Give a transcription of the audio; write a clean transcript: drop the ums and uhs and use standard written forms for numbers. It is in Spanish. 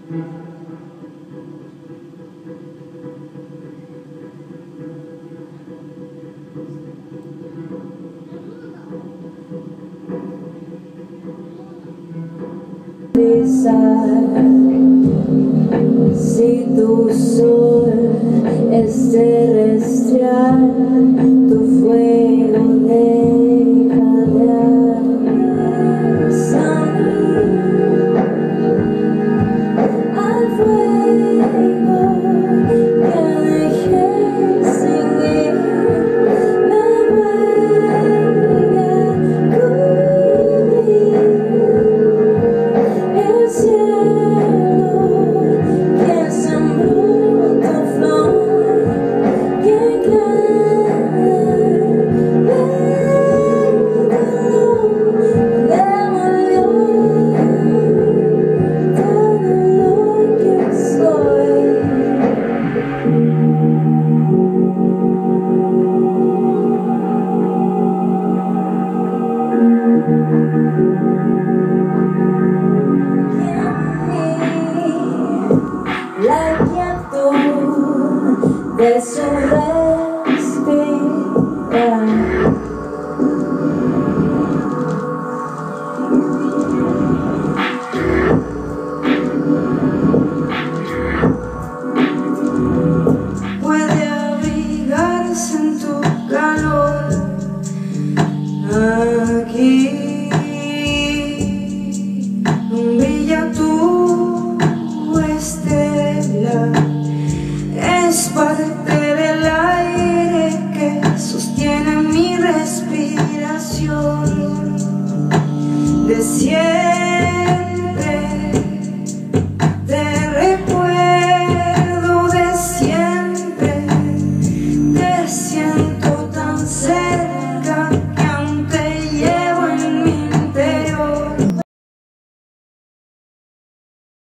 Si tu sol es terrestrial, tu fuego deja de salir al fuego que dejé sin él, me vuelve a cubrir el cielo. Quien sembró tu flor, quien devolvió todo lo que soy. La quietud de su respirar, puede abrigarse en tu calor. Aquí brilla tu estela, es parte del aire que sostiene mi respiración. De cielo